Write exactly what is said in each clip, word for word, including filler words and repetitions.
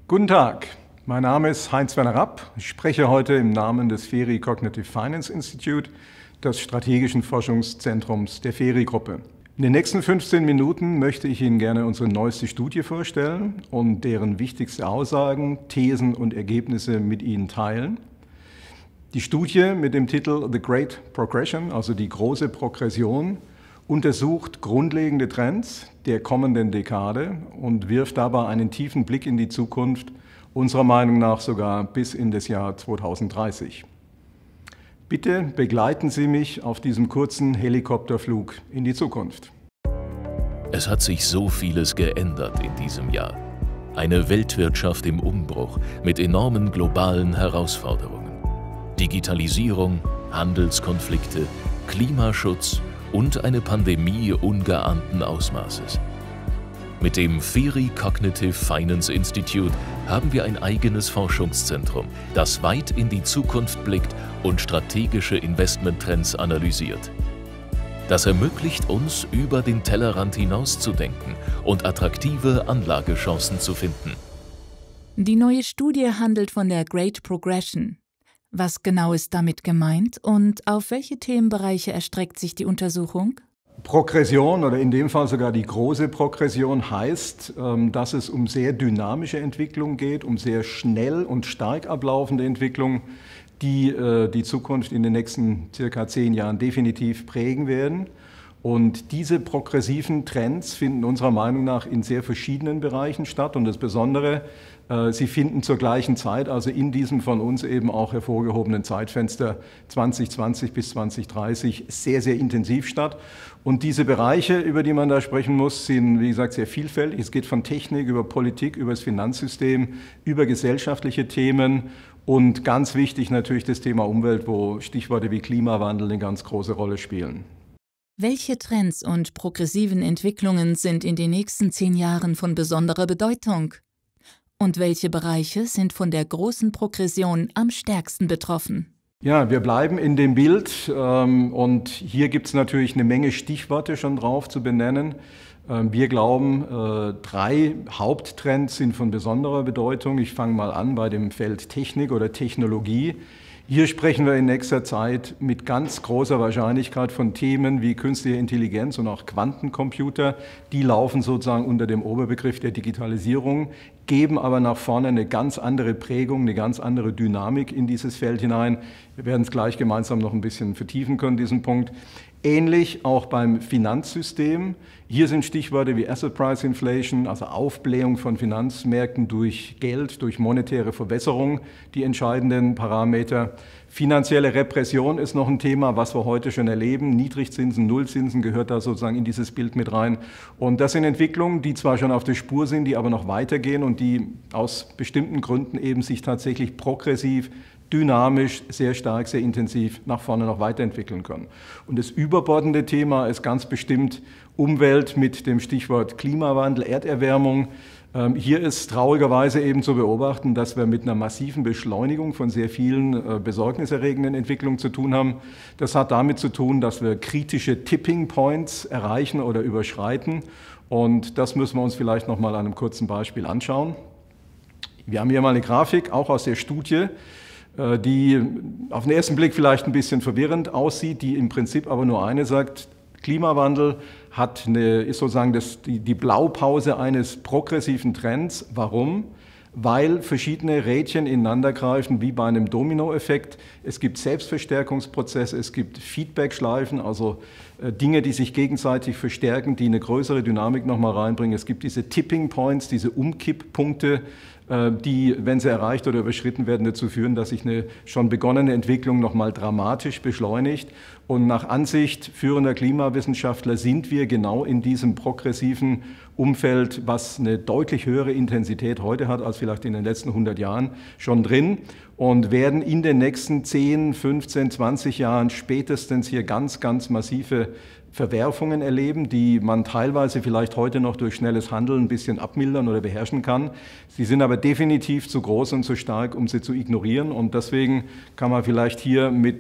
Guten Tag, mein Name ist Heinz-Werner Rapp. Ich spreche heute im Namen des FERI Cognitive Finance Institute, des strategischen Forschungszentrums der FERI-Gruppe. In den nächsten fünfzehn Minuten möchte ich Ihnen gerne unsere neueste Studie vorstellen und deren wichtigste Aussagen, Thesen und Ergebnisse mit Ihnen teilen. Die Studie mit dem Titel The Great Progression, also die große Progression, untersucht grundlegende Trends der kommenden Dekade und wirft dabei einen tiefen Blick in die Zukunft, unserer Meinung nach sogar bis in das Jahr zweitausenddreißig. Bitte begleiten Sie mich auf diesem kurzen Helikopterflug in die Zukunft. Es hat sich so vieles geändert in diesem Jahr. Eine Weltwirtschaft im Umbruch mit enormen globalen Herausforderungen. Digitalisierung, Handelskonflikte, Klimaschutz und eine Pandemie ungeahnten Ausmaßes. Mit dem FERI Cognitive Finance Institute haben wir ein eigenes Forschungszentrum, das weit in die Zukunft blickt und strategische Investmenttrends analysiert. Das ermöglicht uns, über den Tellerrand hinauszudenken und attraktive Anlagechancen zu finden. Die neue Studie handelt von der Great Progression. Was genau ist damit gemeint und auf welche Themenbereiche erstreckt sich die Untersuchung? Progression oder in dem Fall sogar die große Progression heißt, dass es um sehr dynamische Entwicklung geht, um sehr schnell und stark ablaufende Entwicklung, die die Zukunft in den nächsten circa zehn Jahren definitiv prägen werden. Und diese progressiven Trends finden unserer Meinung nach in sehr verschiedenen Bereichen statt. Und das Besondere, sie finden zur gleichen Zeit, also in diesem von uns eben auch hervorgehobenen Zeitfenster zwanzig zwanzig bis zwanzig dreißig, sehr, sehr intensiv statt. Und diese Bereiche, über die man da sprechen muss, sind, wie gesagt, sehr vielfältig. Es geht von Technik über Politik, über das Finanzsystem, über gesellschaftliche Themen und ganz wichtig natürlich das Thema Umwelt, wo Stichworte wie Klimawandel eine ganz große Rolle spielen. Welche Trends und progressiven Entwicklungen sind in den nächsten zehn Jahren von besonderer Bedeutung? Und welche Bereiche sind von der großen Progression am stärksten betroffen? Ja, wir bleiben in dem Bild ähm, und hier gibt es natürlich eine Menge Stichworte schon drauf zu benennen. Ähm, wir glauben, äh, drei Haupttrends sind von besonderer Bedeutung. Ich fange mal an bei dem Feld Technik oder Technologie. Hier sprechen wir in nächster Zeit mit ganz großer Wahrscheinlichkeit von Themen wie künstliche Intelligenz und auch Quantencomputer. Die laufen sozusagen unter dem Oberbegriff der Digitalisierung, geben aber nach vorne eine ganz andere Prägung, eine ganz andere Dynamik in dieses Feld hinein. Wir werden es gleich gemeinsam noch ein bisschen vertiefen können, diesen Punkt. Ähnlich auch beim Finanzsystem. Hier sind Stichworte wie Asset Price Inflation, also Aufblähung von Finanzmärkten durch Geld, durch monetäre Verwässerung, die entscheidenden Parameter. Finanzielle Repression ist noch ein Thema, was wir heute schon erleben. Niedrigzinsen, Nullzinsen gehört da sozusagen in dieses Bild mit rein. Und das sind Entwicklungen, die zwar schon auf der Spur sind, die aber noch weitergehen und die aus bestimmten Gründen eben sich tatsächlich progressiv, dynamisch, sehr stark, sehr intensiv nach vorne noch weiterentwickeln können. Und das überbordende Thema ist ganz bestimmt Umwelt mit dem Stichwort Klimawandel, Erderwärmung. Hier ist traurigerweise eben zu beobachten, dass wir mit einer massiven Beschleunigung von sehr vielen besorgniserregenden Entwicklungen zu tun haben. Das hat damit zu tun, dass wir kritische Tipping Points erreichen oder überschreiten. Und das müssen wir uns vielleicht noch mal an einem kurzen Beispiel anschauen. Wir haben hier mal eine Grafik, auch aus der Studie, die auf den ersten Blick vielleicht ein bisschen verwirrend aussieht, die im Prinzip aber nur eine sagt: Klimawandel hat eine, ist sozusagen das, die, die Blaupause eines progressiven Trends. Warum? Weil verschiedene Rädchen ineinander greifen, wie bei einem Dominoeffekt. Es gibt Selbstverstärkungsprozesse, es gibt Feedbackschleifen, also äh, Dinge, die sich gegenseitig verstärken, die eine größere Dynamik nochmal reinbringen. Es gibt diese Tipping Points, diese Umkipppunkte, äh, die, wenn sie erreicht oder überschritten werden, dazu führen, dass sich eine schon begonnene Entwicklung nochmal dramatisch beschleunigt. Und nach Ansicht führender Klimawissenschaftler sind wir genau in diesem progressiven Umfeld, was eine deutlich höhere Intensität heute hat als vielleicht in den letzten hundert Jahren, schon drin und werden in den nächsten zehn, fünfzehn, zwanzig Jahren spätestens hier ganz, ganz massive Verwerfungen erleben, die man teilweise vielleicht heute noch durch schnelles Handeln ein bisschen abmildern oder beherrschen kann. Sie sind aber definitiv zu groß und zu stark, um sie zu ignorieren. Und deswegen kann man vielleicht hier mit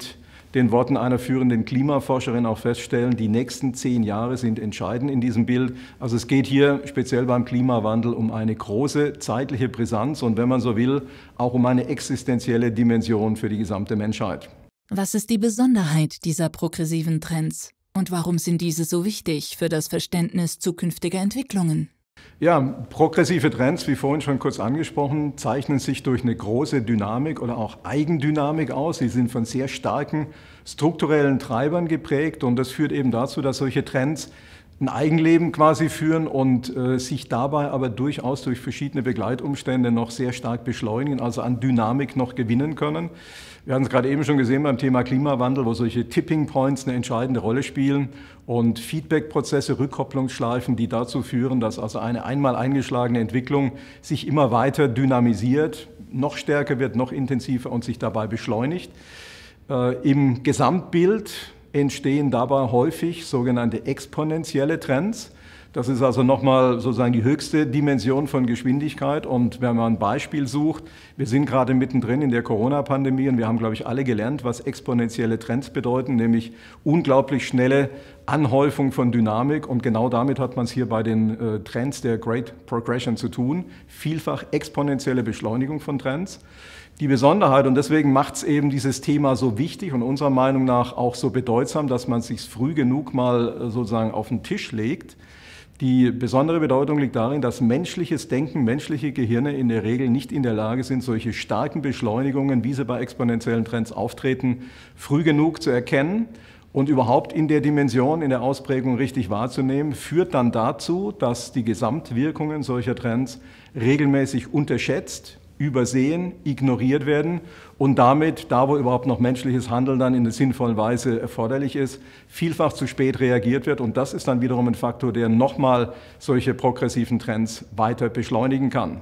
den Worten einer führenden Klimaforscherin auch feststellen, die nächsten zehn Jahre sind entscheidend in diesem Bild. Also es geht hier speziell beim Klimawandel um eine große zeitliche Brisanz und wenn man so will, auch um eine existenzielle Dimension für die gesamte Menschheit. Was ist die Besonderheit dieser progressiven Trends und warum sind diese so wichtig für das Verständnis zukünftiger Entwicklungen? Ja, progressive Trends, wie vorhin schon kurz angesprochen, zeichnen sich durch eine große Dynamik oder auch Eigendynamik aus. Sie sind von sehr starken strukturellen Treibern geprägt und das führt eben dazu, dass solche Trends ein Eigenleben quasi führen und äh, sich dabei aber durchaus durch verschiedene Begleitumstände noch sehr stark beschleunigen, also an Dynamik noch gewinnen können. Wir haben es gerade eben schon gesehen beim Thema Klimawandel, wo solche Tipping Points eine entscheidende Rolle spielen und Feedback-Prozesse, Rückkopplungsschleifen, die dazu führen, dass also eine einmal eingeschlagene Entwicklung sich immer weiter dynamisiert, noch stärker wird, noch intensiver und sich dabei beschleunigt. Äh, im Gesamtbild entstehen dabei häufig sogenannte exponentielle Trends. Das ist also nochmal sozusagen die höchste Dimension von Geschwindigkeit. Und wenn man ein Beispiel sucht, wir sind gerade mittendrin in der Corona-Pandemie und wir haben, glaube ich, alle gelernt, was exponentielle Trends bedeuten, nämlich unglaublich schnelle Anhäufung von Dynamik. Und genau damit hat man es hier bei den äh, Trends der Great Progression zu tun. Vielfach exponentielle Beschleunigung von Trends. Die Besonderheit, und deswegen macht es eben dieses Thema so wichtig und unserer Meinung nach auch so bedeutsam, dass man es sich früh genug mal sozusagen auf den Tisch legt. Die besondere Bedeutung liegt darin, dass menschliches Denken, menschliche Gehirne in der Regel nicht in der Lage sind, solche starken Beschleunigungen, wie sie bei exponentiellen Trends auftreten, früh genug zu erkennen und überhaupt in der Dimension, in der Ausprägung richtig wahrzunehmen, führt dann dazu, dass die Gesamtwirkungen solcher Trends regelmäßig unterschätzt, übersehen, ignoriert werden und damit, da wo überhaupt noch menschliches Handeln dann in einer sinnvollen Weise erforderlich ist, vielfach zu spät reagiert wird. Und das ist dann wiederum ein Faktor, der nochmal solche progressiven Trends weiter beschleunigen kann.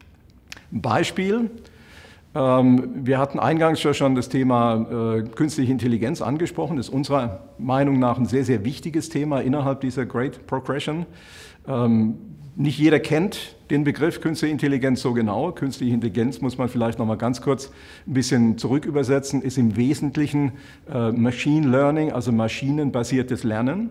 Ein Beispiel. Wir hatten eingangs schon das Thema künstliche Intelligenz angesprochen. Das ist unserer Meinung nach ein sehr, sehr wichtiges Thema innerhalb dieser Great Progression. Nicht jeder kennt den Begriff Künstliche Intelligenz so genau. Künstliche Intelligenz muss man vielleicht noch mal ganz kurz ein bisschen zurück übersetzen, ist im Wesentlichen äh, Machine Learning, also maschinenbasiertes Lernen.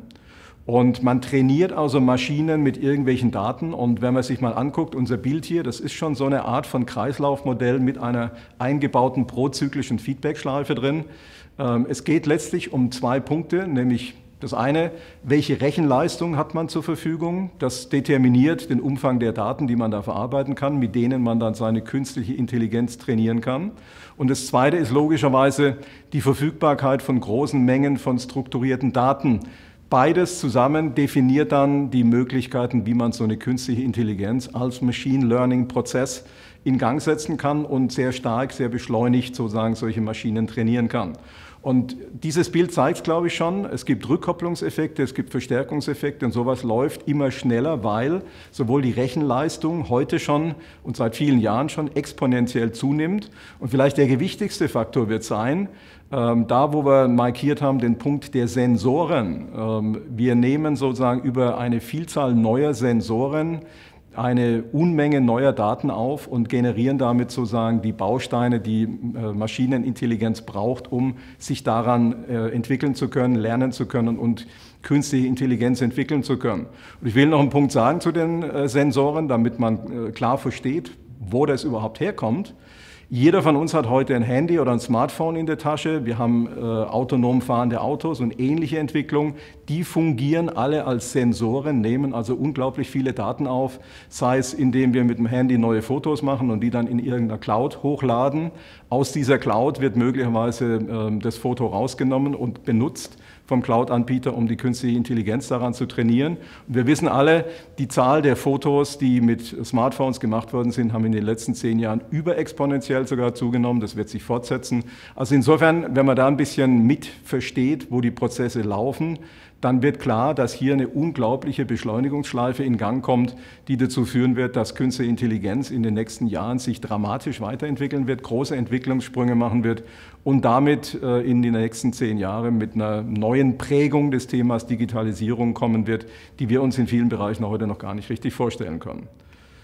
Und man trainiert also Maschinen mit irgendwelchen Daten. Und wenn man sich mal anguckt, unser Bild hier, das ist schon so eine Art von Kreislaufmodell mit einer eingebauten prozyklischen Feedbackschleife drin. Ähm, es geht letztlich um zwei Punkte, nämlich das eine, welche Rechenleistung hat man zur Verfügung? Das determiniert den Umfang der Daten, die man da verarbeiten kann, mit denen man dann seine künstliche Intelligenz trainieren kann. Und das zweite ist logischerweise die Verfügbarkeit von großen Mengen von strukturierten Daten. Beides zusammen definiert dann die Möglichkeiten, wie man so eine künstliche Intelligenz als Machine Learning Prozess in Gang setzen kann und sehr stark, sehr beschleunigt sozusagen solche Maschinen trainieren kann. Und dieses Bild zeigt, glaube ich, schon, es gibt Rückkopplungseffekte, es gibt Verstärkungseffekte und sowas läuft immer schneller, weil sowohl die Rechenleistung heute schon und seit vielen Jahren schon exponentiell zunimmt. Und vielleicht der gewichtigste Faktor wird sein, ähm, da wo wir markiert haben, den Punkt der Sensoren. Ähm, wir nehmen sozusagen über eine Vielzahl neuer Sensoren eine Unmenge neuer Daten auf und generieren damit sozusagen die Bausteine, die äh, Maschinenintelligenz braucht, um sich daran äh, entwickeln zu können, lernen zu können und künstliche Intelligenz entwickeln zu können. Und ich will noch einen Punkt sagen zu den äh, Sensoren, damit man äh, klar versteht, wo das überhaupt herkommt. Jeder von uns hat heute ein Handy oder ein Smartphone in der Tasche. Wir haben äh, autonom fahrende Autos und ähnliche Entwicklungen. Die fungieren alle als Sensoren, nehmen also unglaublich viele Daten auf, sei es indem wir mit dem Handy neue Fotos machen und die dann in irgendeiner Cloud hochladen. Aus dieser Cloud wird möglicherweise äh, das Foto rausgenommen und benutzt vom Cloud-Anbieter, um die künstliche Intelligenz daran zu trainieren. Und wir wissen alle, die Zahl der Fotos, die mit Smartphones gemacht worden sind, haben in den letzten zehn Jahren überexponentiell sogar zugenommen. Das wird sich fortsetzen. Also insofern, wenn man da ein bisschen mit versteht, wo die Prozesse laufen, dann wird klar, dass hier eine unglaubliche Beschleunigungsschleife in Gang kommt, die dazu führen wird, dass künstliche Intelligenz in den nächsten Jahren sich dramatisch weiterentwickeln wird, große Entwicklungssprünge machen wird und damit äh, in den nächsten zehn Jahren mit einer neuen Prägung des Themas Digitalisierung kommen wird, die wir uns in vielen Bereichen heute noch gar nicht richtig vorstellen können.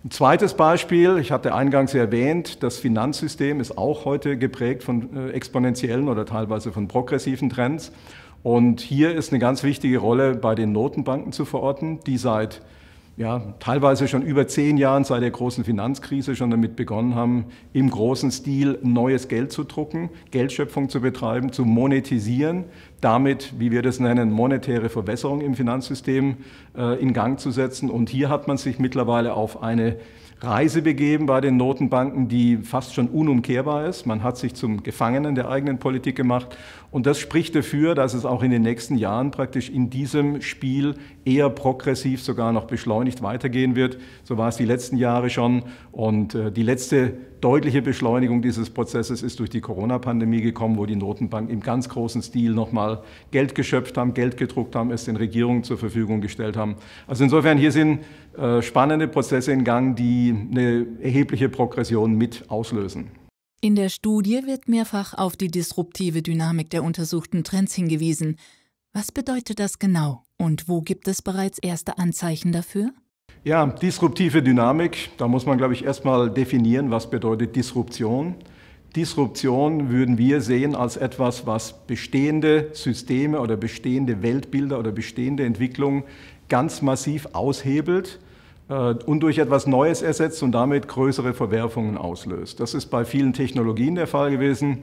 Ein zweites Beispiel, ich hatte eingangs erwähnt, das Finanzsystem ist auch heute geprägt von äh, exponentiellen oder teilweise von progressiven Trends. Und hier ist eine ganz wichtige Rolle bei den Notenbanken zu verorten, die seit ja, teilweise schon über zehn Jahren, seit der großen Finanzkrise, schon damit begonnen haben, im großen Stil neues Geld zu drucken, Geldschöpfung zu betreiben, zu monetisieren, damit, wie wir das nennen, monetäre Verwässerung im Finanzsystem äh, in Gang zu setzen. Und hier hat man sich mittlerweile auf eine Reise begeben bei den Notenbanken, die fast schon unumkehrbar ist. Man hat sich zum Gefangenen der eigenen Politik gemacht. Und das spricht dafür, dass es auch in den nächsten Jahren praktisch in diesem Spiel eher progressiv sogar noch beschleunigt weitergehen wird. So war es die letzten Jahre schon. Und die letzte deutliche Beschleunigung dieses Prozesses ist durch die Corona-Pandemie gekommen, wo die Notenbanken im ganz großen Stil nochmal Geld geschöpft haben, Geld gedruckt haben, es den Regierungen zur Verfügung gestellt haben. Also insofern, hier sind äh, spannende Prozesse in Gang, die eine erhebliche Progression mit auslösen. In der Studie wird mehrfach auf die disruptive Dynamik der untersuchten Trends hingewiesen. Was bedeutet das genau und wo gibt es bereits erste Anzeichen dafür? Ja, disruptive Dynamik, da muss man, glaube ich, erstmal definieren, was bedeutet Disruption. Disruption würden wir sehen als etwas, was bestehende Systeme oder bestehende Weltbilder oder bestehende Entwicklungen ganz massiv aushebelt und durch etwas Neues ersetzt und damit größere Verwerfungen auslöst. Das ist bei vielen Technologien der Fall gewesen.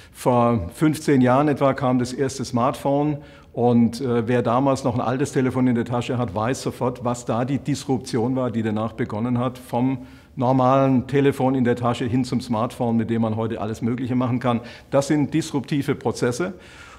Vor fünfzehn Jahren etwa kam das erste Smartphone und äh, wer damals noch ein altes Telefon in der Tasche hat, weiß sofort, was da die Disruption war, die danach begonnen hat, vom normalen Telefon in der Tasche hin zum Smartphone, mit dem man heute alles Mögliche machen kann. Das sind disruptive Prozesse.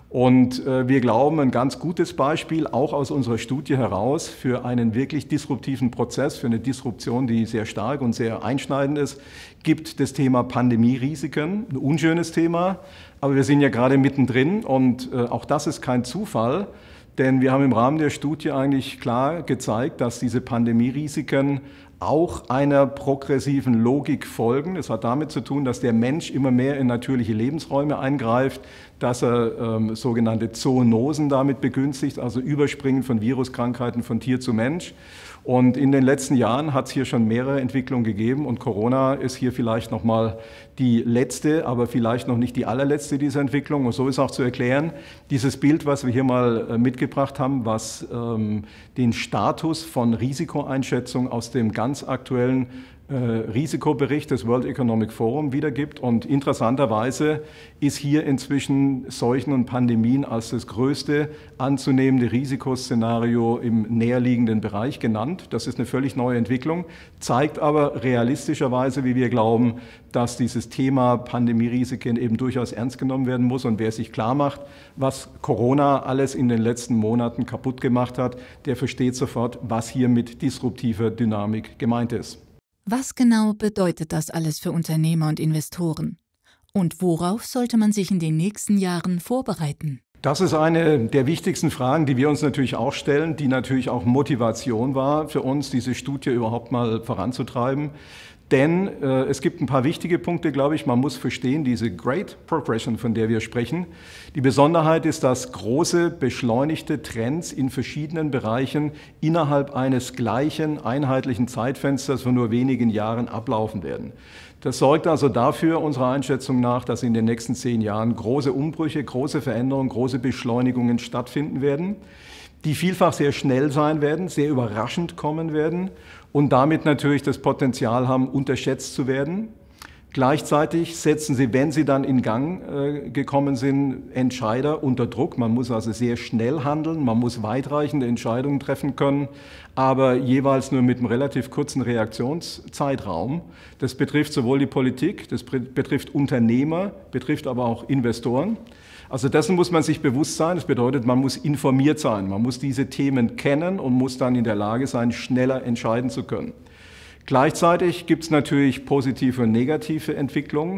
Und äh, wir glauben, ein ganz gutes Beispiel, auch aus unserer Studie heraus, für einen wirklich disruptiven Prozess, für eine Disruption, die sehr stark und sehr einschneidend ist, gibt das Thema Pandemierisiken. Ein unschönes Thema, aber wir sind ja gerade mittendrin und äh, auch das ist kein Zufall, denn wir haben im Rahmen der Studie eigentlich klar gezeigt, dass diese Pandemierisiken auch einer progressiven Logik folgen. Es hat damit zu tun, dass der Mensch immer mehr in natürliche Lebensräume eingreift, dass er ähm, sogenannte Zoonosen damit begünstigt, also Überspringen von Viruskrankheiten von Tier zu Mensch. Und in den letzten Jahren hat es hier schon mehrere Entwicklungen gegeben und Corona ist hier vielleicht nochmal die letzte, aber vielleicht noch nicht die allerletzte dieser Entwicklung. Und so ist auch zu erklären, dieses Bild, was wir hier mal äh, mitgebracht haben, was ähm, den Status von Risikoeinschätzung aus dem ganz aktuellen äh, Risikobericht des World Economic Forum wiedergibt. Und interessanterweise ist hier inzwischen Seuchen und Pandemien als das größte anzunehmende Risikoszenario im näherliegenden Bereich genannt. Das ist eine völlig neue Entwicklung, zeigt aber realistischerweise, wie wir glauben, dass dieses Thema Pandemierisiken eben durchaus ernst genommen werden muss. Und wer sich klar macht, was Corona alles in den letzten Monaten kaputt gemacht hat, der versteht sofort, was hier mit disruptiver Dynamik gemeint ist. Was genau bedeutet das alles für Unternehmer und Investoren? Und worauf sollte man sich in den nächsten Jahren vorbereiten? Das ist eine der wichtigsten Fragen, die wir uns natürlich auch stellen, die natürlich auch Motivation war für uns, diese Studie überhaupt mal voranzutreiben. Denn äh, es gibt ein paar wichtige Punkte, glaube ich. Man muss verstehen, diese Great Progression, von der wir sprechen. Die Besonderheit ist, dass große, beschleunigte Trends in verschiedenen Bereichen innerhalb eines gleichen, einheitlichen Zeitfensters von nur wenigen Jahren ablaufen werden. Das sorgt also dafür, unserer Einschätzung nach, dass in den nächsten zehn Jahren große Umbrüche, große Veränderungen, große Beschleunigungen stattfinden werden, die vielfach sehr schnell sein werden, sehr überraschend kommen werden und damit natürlich das Potenzial haben, unterschätzt zu werden. Gleichzeitig setzen sie, wenn sie dann in Gang äh, gekommen sind, Entscheider unter Druck. Man muss also sehr schnell handeln, man muss weitreichende Entscheidungen treffen können, aber jeweils nur mit einem relativ kurzen Reaktionszeitraum. Das betrifft sowohl die Politik, das betrifft Unternehmer, betrifft aber auch Investoren. Also dessen muss man sich bewusst sein. Das bedeutet, man muss informiert sein, man muss diese Themen kennen und muss dann in der Lage sein, schneller entscheiden zu können. Gleichzeitig gibt es natürlich positive und negative Entwicklungen.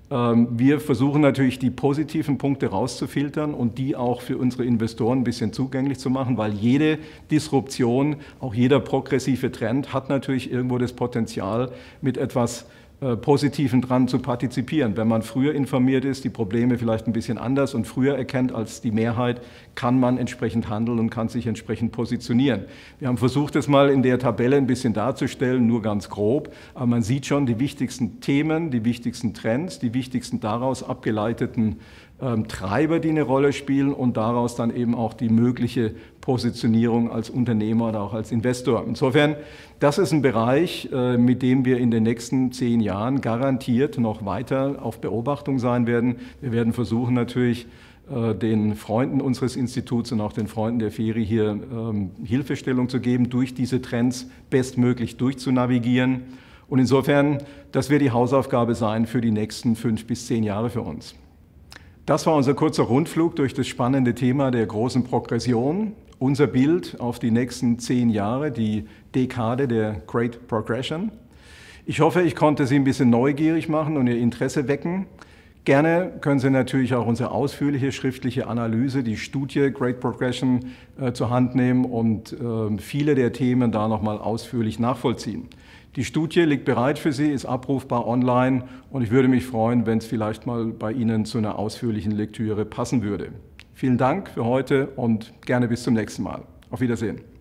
Wir versuchen natürlich, die positiven Punkte rauszufiltern und die auch für unsere Investoren ein bisschen zugänglich zu machen, weil jede Disruption, auch jeder progressive Trend hat natürlich irgendwo das Potenzial, mit etwas äh, Positiven dran zu partizipieren. Wenn man früher informiert ist, die Probleme vielleicht ein bisschen anders und früher erkennt als die Mehrheit, kann man entsprechend handeln und kann sich entsprechend positionieren. Wir haben versucht, das mal in der Tabelle ein bisschen darzustellen, nur ganz grob, aber man sieht schon die wichtigsten Themen, die wichtigsten Trends, die wichtigsten daraus abgeleiteten ähm, Treiber, die eine Rolle spielen und daraus dann eben auch die mögliche Positionierung als Unternehmer oder auch als Investor. Insofern, das ist ein Bereich, äh, mit dem wir in den nächsten zehn Jahren garantiert noch weiter auf Beobachtung sein werden. Wir werden versuchen natürlich, den Freunden unseres Instituts und auch den Freunden der FERI hier ähm, Hilfestellung zu geben, durch diese Trends bestmöglich durchzunavigieren. Und insofern, das wird die Hausaufgabe sein für die nächsten fünf bis zehn Jahre für uns. Das war unser kurzer Rundflug durch das spannende Thema der großen Progression. Unser Bild auf die nächsten zehn Jahre, die Dekade der Great Progression. Ich hoffe, ich konnte Sie ein bisschen neugierig machen und Ihr Interesse wecken. Gerne können Sie natürlich auch unsere ausführliche schriftliche Analyse, die Studie Great Progression, äh, zur Hand nehmen und äh, viele der Themen da nochmal ausführlich nachvollziehen. Die Studie liegt bereit für Sie, ist abrufbar online und ich würde mich freuen, wenn es vielleicht mal bei Ihnen zu einer ausführlichen Lektüre passen würde. Vielen Dank für heute und gerne bis zum nächsten Mal. Auf Wiedersehen.